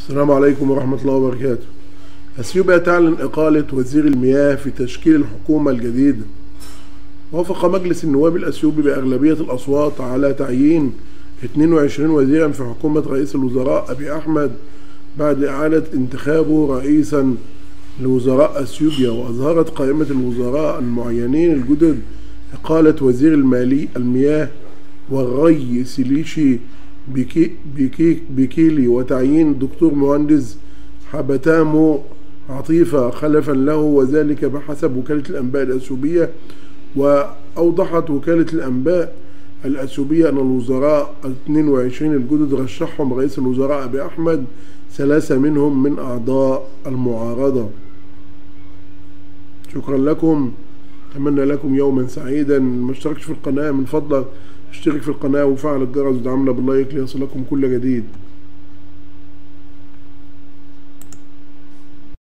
السلام عليكم ورحمة الله وبركاته. أثيوبيا تعلن إقالة وزير المياه في تشكيل الحكومة الجديدة. وافق مجلس النواب الأثيوبي بأغلبية الأصوات على تعيين 22 وزيرا في حكومة رئيس الوزراء أبي أحمد بعد إعادة انتخابه رئيسا لوزراء أثيوبيا. وأظهرت قائمة الوزراء المعينين الجدد إقالة وزير المياه والري سيليشي بيكيلي وتعيين الدكتور مهندس حبتامو عطيفة خلفا له، وذلك بحسب وكالة الأنباء الأثيوبية. وأوضحت وكالة الأنباء الأثيوبية أن الوزراء 22 الجدد رشحهم رئيس الوزراء أبي أحمد، 3 منهم من أعضاء المعارضة. شكرا لكم، أتمنى لكم يوما سعيدا. ما اشتركتش في القناة من فضلك اشترك في القناة وفعل الجرس ودعمنا باللايك ليصلكم كل جديد.